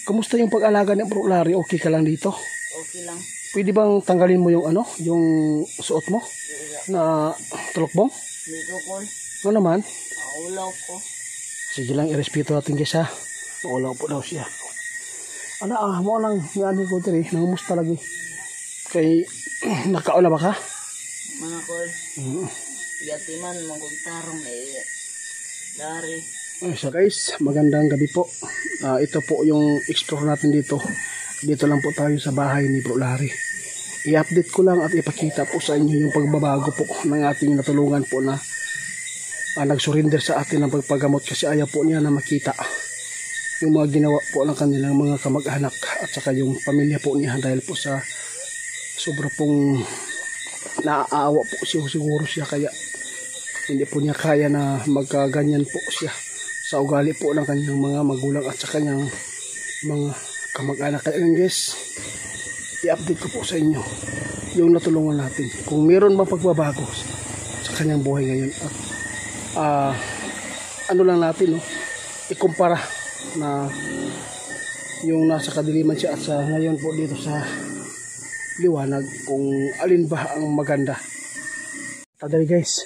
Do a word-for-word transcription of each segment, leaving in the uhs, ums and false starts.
Kamusta yung pag-alaga ng Bro Larry? Okay ka lang dito? Okay lang. Pwede bang tanggalin mo yung ano, yung suot mo na tulokbong? Dito ko. Ano naman? Naulaw ko. Sige lang, irespeto natin guys ha. Naulaw po daw siya. Ano ah, mo lang niyan ko diri, nangumus lagi. Kay nakaula ba ka? Manakol. Mm. Yatiman mong tarong eh. Dari. So guys, magandang gabi po. Uh, ito po yung explore natin dito. Dito lang po tayo sa bahay ni Bro Larry. I-update ko lang at ipakita po sa inyo yung pagbabago po ng ating natulungan po na uh, nag-surrender sa atin ng pagpagamot kasi ayaw po niya na makita yung mga ginawa po ng kanilang mga kamag-anak at saka yung pamilya po niya dahil po sa sobra pong naaawa po siya, siguro siya kaya hindi po niya kaya na magkaganyan po siya sa ugali po ng kanyang mga magulang at sa kanyang mga kamag-anak. Kaya guys, i-update ko po sa inyo yung natulungan natin kung meron bang pagbabago sa kanyang buhay ngayon at uh, ano lang natin no, ikumpara na yung nasa kadiliman siya at sa ngayon po dito sa liwanag kung alin ba ang maganda. Tadali guys.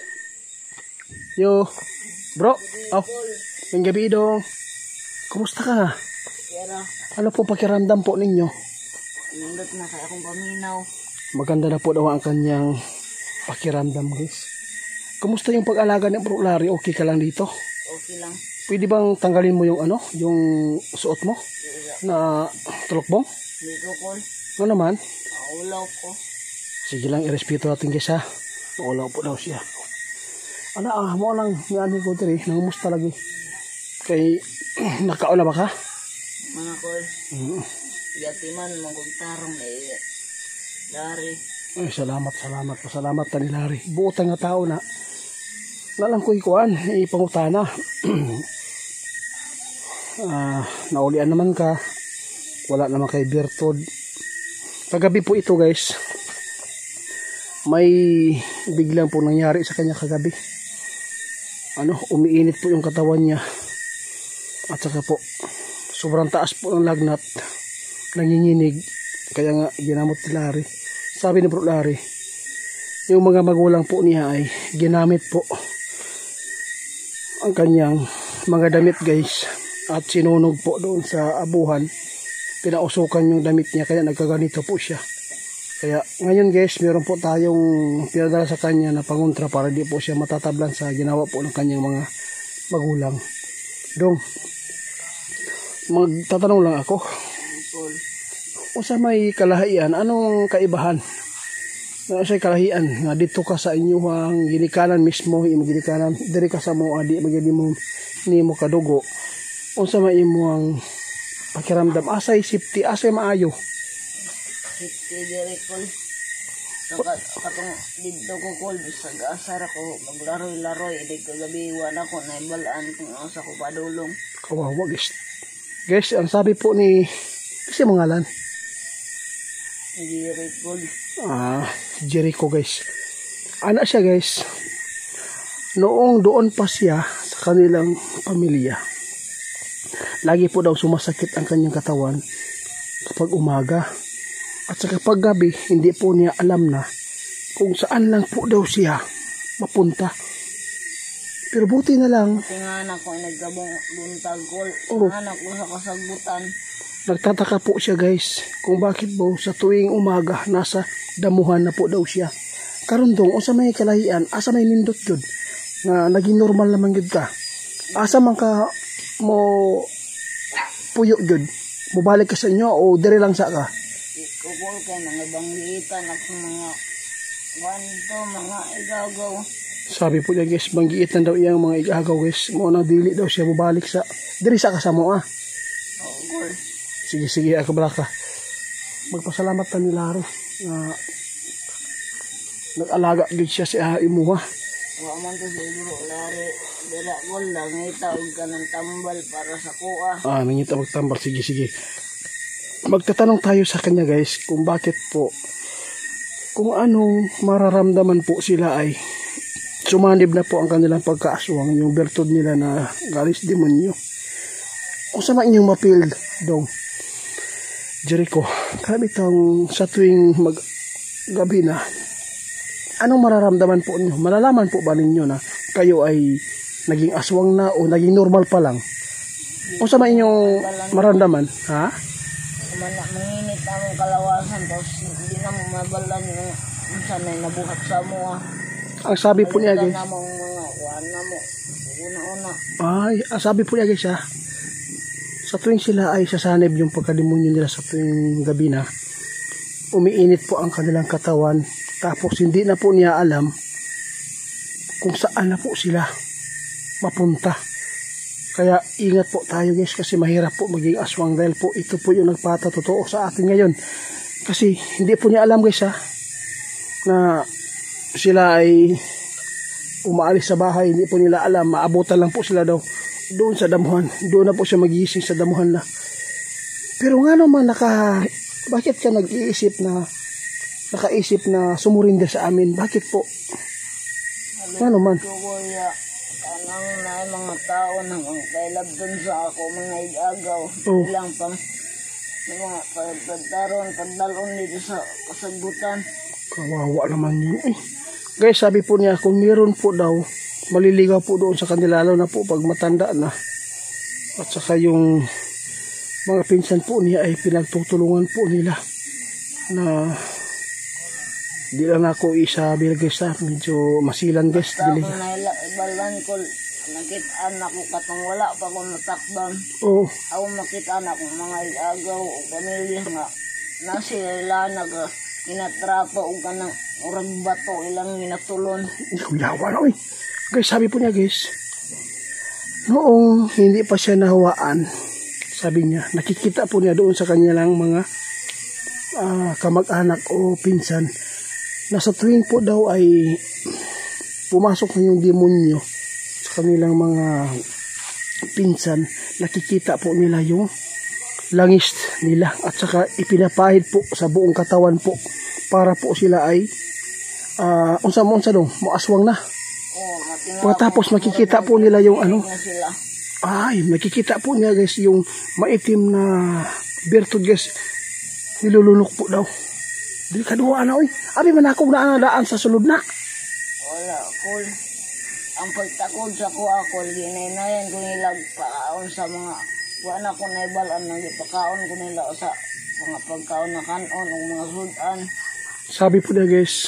Yo bro, oh, yung gabi dong, kumusta ka? Pero Ano po pakiramdam po ninyo? nindot na kaya akong paminaw. Maganda na po daw ang kanyang pakiramdam guys. Kumusta yung pag-alaga ng Bro Larry? Okay ka lang dito? Okay lang. Pwede bang tanggalin mo yung ano, yung suot mo na tulokbong? Dito ko. Ano naman? Naulaw ko. Sige lang, irespeto natin guys ha. Naulaw po daw siya. Ano ah, mo lang niyan ko diri, nangumus lagi. Kay nakaula ba ka? Manakol. Mm. Yatiman mong tarong eh. Dari. Ay, salamat, salamat, pasalamat ta ni Larry. Buotang nga tao na nalang ko ikuan, ipangutana. ah, naulian naman ka. Wala naman kay Bertod. Kagabi po ito guys. May biglang po nangyari sa kanya kagabi. Ano, umiinit po yung katawan niya. At saka po sobrang taas po ng lagnat, nanginginig. Kaya nga ginamot ni Larry. Sabi ni Bro Larry, yung mga magulang po niya ay ginamit po ang kanyang mga damit guys at sinunog po doon sa abuhan. Pinausukan yung damit niya kaya nagkaganito po siya. Kaya ngayon guys, meron po tayong pinadala sa kanya na pangontra para di po siya matatablan sa ginawa po ng kanyang mga magulang. Dong, magtatanong lang ako. O sa may kalahian, anong kaibahan? Ano sa kalahian nga dito ka sa inyong ginikanan mismo, imong ginikanan diri ka sa mo adi magidi mo nimo kadugo. O sa may imong pakiramdam asay safety, asay maayo. Safety diri ko. Katong dito ko kol bisag asar ako maglaroy-laroy di kagabi wala ko naibalaan kung asa ko padulong. Kawawa guys. Guys, ang sabi po ni kasi mga ngalan. Jericho. Ah, Jericho guys. Anak siya guys. Noong doon pa siya sa kanilang pamilya. Lagi po daw sumasakit ang kanyang katawan kapag umaga. At sa kapag gabi, hindi po niya alam na kung saan lang po daw siya mapunta. Pero buti na lang. Tinganak ko ay nagkabuntag ko. Oh. Tinganak ko sa kasagbutan. Nagtataka po siya guys kung bakit po sa tuwing umaga nasa damuhan na po daw siya. Karon dong, o sa may kalahian, asa may nindot yun. Nga naging normal naman yun ka. Asa man ka mo puyo yun. Mubalik ka sa inyo o dire lang sa ka? Kukul kay mga banggitan at mga wanto, mga igagaw. Sabi po niya guys, banggiitan daw iyang mga igagaw guys. Mo nang dili daw siya mubalik sa diri sa kasamo ah. Kukul. Sige sige ako balaka. Magpasalamat ta ni Larry na uh, nag-alaga gid siya sa uh, imuha. Wa man to siguro Larry, dala gol lang itaog ka ng tambal para sa kuha. Ah, nangita magtambal. Sige sige. Magtatanong tayo sa kanya guys kung bakit po, kung anong mararamdaman po sila ay sumanib na po ang kanilang pagkaaswang, yung bertod nila na galis demonyo. Kung sa inyong mapil dong, Jericho, kami itong sa tuwing mag gabi na, anong mararamdaman po niyo? Malalaman po ba ninyo na kayo ay naging aswang na o naging normal pa lang? O sa inyong maramdaman? Ha? Mana manginit ang kalawasan tapos hindi na mo mabalan yung sanay nabuhat sa mo. Ang sabi po niya guys. Na mo mga kuan na mo. Una-una. Ay, ang sabi po niya guys ha. Sa tuwing sila ay sasanib yung pagkademonyo nila sa tuwing gabi na, umiinit po ang kanilang katawan, tapos hindi na po niya alam kung saan na po sila mapunta. Kaya ingat po tayo guys, kasi mahirap po maging aswang, dahil po ito po yung nagpatatotoo sa atin ngayon. Kasi hindi po niya alam guys ha, na sila ay umaalis sa bahay, hindi po nila alam, maabutan lang po sila daw doon sa damuhan. Doon na po siya magising sa damuhan na. Pero nga naman naka, bakit ka nag-iisip na nakaisip na sumurinder sa amin? Bakit po? Nga naman. Kuya, kanang na mga tao nang kailab dun sa ako, mga igagaw. Oh. Ilang pang mga pagtaron, pagdalon dito sa kasagutan. Kawawa naman yun. Eh. Guys, sabi po niya, kung meron po daw, maliligaw po doon sa kanila, lalo na po pag matanda na. At saka yung mga pinsan po niya ay pinagtutulungan po nila na di lang ako isabi guys ha, medyo masilan guys. Tapos na ibalan ko, nakitaan ako katong wala pa ko natakban. Oo. Ako makitaan ako mga igagaw o pamilya nga nasila nag inatrato o kanang urang bato ilang minatulon. Hindi ko yawa na eh. Guys, sabi po niya guys, noong hindi pa siya nahawaan, sabi niya, nakikita po niya doon sa kanilang mga uh, kamag-anak o pinsan, na sa tuwing po daw ay pumasok na yung demonyo sa kanilang mga pinsan, nakikita po nila yung langis nila at saka ipinapahid po sa buong katawan po para po sila ay uh, unsa mo unsa dong moaswang na. Pagkatapos makikita po nila yung ano, ay makikita po niya guys yung maitim na bertod guys, nilulunok po daw. Dili kaduwa na oy, abi man ako na daan sa sulod na. Wala kol, ang pagtakod sa ko ako ginaynayan ko nila paon sa mga wala ko na ibalan nang ipakaon ko nila sa mga pagkaon na kanon o mga sudan. Sabi po niya guys,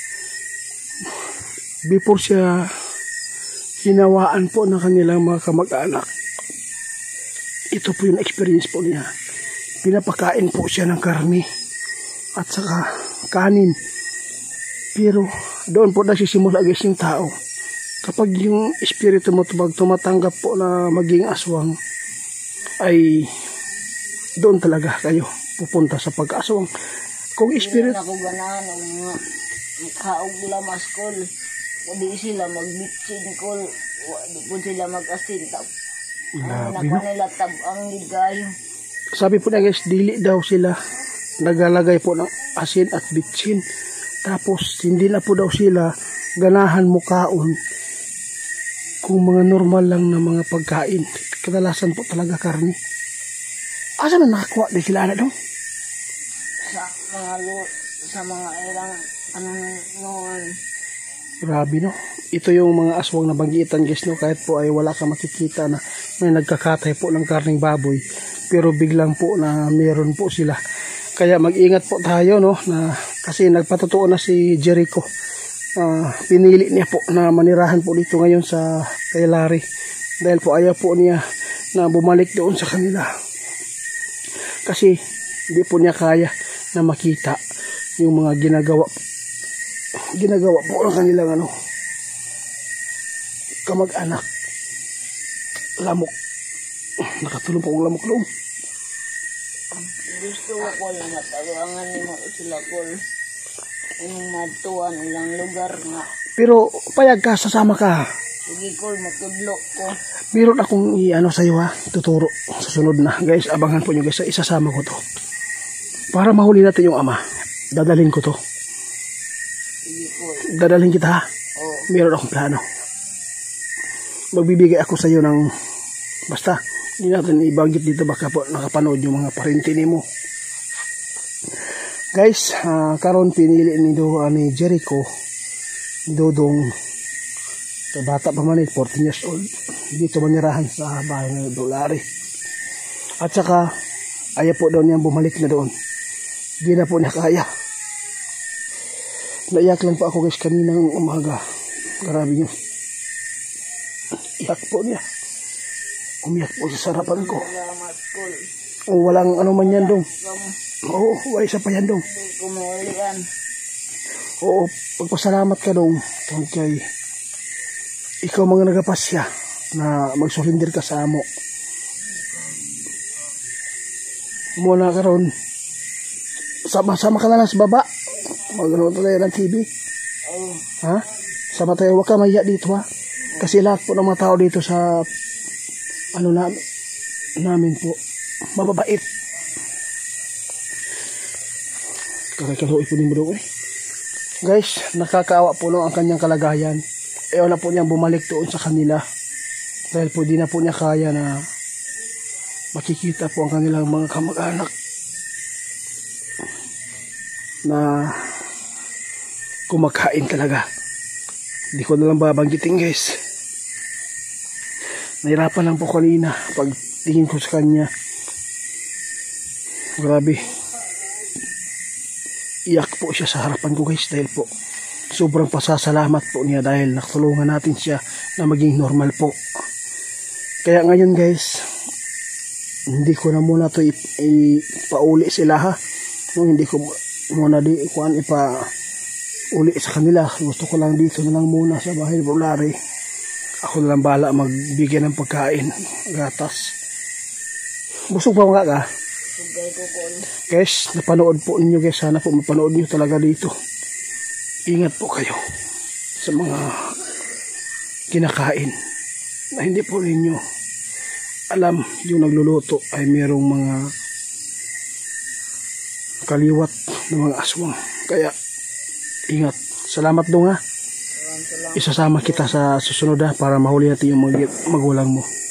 before siya hinawaan po ng kanilang mga kamag-anak, ito po yung experience po niya. Pinapakain po siya ng karne at saka kanin. Pero doon po nagsisimula guys yung tao. Kapag yung espiritu mo tumatanggap po na maging aswang, ay doon talaga kayo pupunta sa pag-aswang. Kung espiritu... Hindi na ako ganahan ng mga kaog lamas kol. Hindi sila magbitsin kol. Hindi po sila mag-asin. Ang nakuha nila tabang ligayo. Sabi po na guys, dili daw sila nagalagay po ng asin at bitsin. Tapos hindi na po daw sila ganahan mukaon kung mga normal lang na mga pagkain. Kadalasan po talaga karne. Asa na nakakuha din sila na daw? Sa mga lo, sa mga ilang ano noon. Grabe no. Ito yung mga aswang na banggitan guys no. Kahit po ay wala ka makikita na may nagkakatay po ng karning baboy. Pero biglang po na meron po sila. Kaya mag-ingat po tayo no. Na, kasi nagpatotoo na si Jericho. Uh, pinili niya po na manirahan po dito ngayon sa kay Larry. Dahil po ayaw po niya na bumalik doon sa kanila. Kasi hindi po niya kaya na makita yung mga ginagawa ginagawa po ng kanilang ano, kamag-anak. Lamok. Nakatulong po ang lamok doon. Gusto ko na mataluangan ni mo sila kol. Yung matuan ilang lugar nga. Pero payag ka, sasama ka. Sige kol, matudlo ko. Meron akong i-ano sa'yo ha, tuturo sa sunod na. Guys, abangan po nyo guys, isasama ko to. Para mahuli natin yung ama, dadalhin ko to. Sige kol. Dadalhin kita ha. Oo. Meron akong plano. Magbibigay ako sa'yo ng, basta, hindi natin ibanggit dito baka po nakapanood yung mga parente ni mo. Guys, uh, karon pinili ni do uh, ni Jericho ni Dodong so, bata pa man eh, fourteen years old, dito manirahan sa bahay ng Dolari. At saka ayaw po daw niyang bumalik na doon, hindi na po niya kaya. Naiyak lang po ako guys kaninang umaga, grabe yun, iyak po niya, umiyak po sa sarapan ko. Salamat, Kol. O walang ano man yan dong. Kamu, Oo, wala isa pa yan dong. hindi ko maulian. Oo, pagpasalamat ka dong tungkol kay ikaw mga nagapasya na magsulinder ka sa amo. Muna ka ron, sama-sama ka na lang sa baba, maganoon tayo ng T V. Oh, Ha? Sama tayo, huwag ka mahiya dito ha. Kasi lahat po ng mga tao dito sa ano na, namin po, mababait. Kakakaluin po ni mo eh. Guys, nakakaawa po no ang kanyang kalagayan. E wala po niyang bumalik doon sa kanila. Dahil po di na po niya kaya na makikita po ang kanilang mga kamag-anak na kumakain talaga. Hindi ko na lang babanggitin guys. Nahirapan lang po kanina pag tingin ko sa kanya. Grabe. Iyak po siya sa harapan ko guys dahil po sobrang pasasalamat po niya dahil nakatulungan natin siya na maging normal po. Kaya ngayon guys, hindi ko na muna ito ipauli sila ha. No, hindi ko muna di kuan ipa uli sa kanila. Gusto ko lang dito na lang muna sa bahay Dolari. Ako na lang bahala magbigay ng pagkain, gatas. Busog pa mga ka? sugay ko, Kol. Guys, napanood po ninyo guys. Sana po mapanood nyo talaga dito. Ingat po kayo sa mga kinakain na hindi po ninyo alam yung nagluluto ay mayroong mga kaliwat ng mga aswang. Kaya ingat. Salamat dong ha. Salamat, salamat. Isasama kita sa susunod ha para mahuli natin yung mag magulang mo.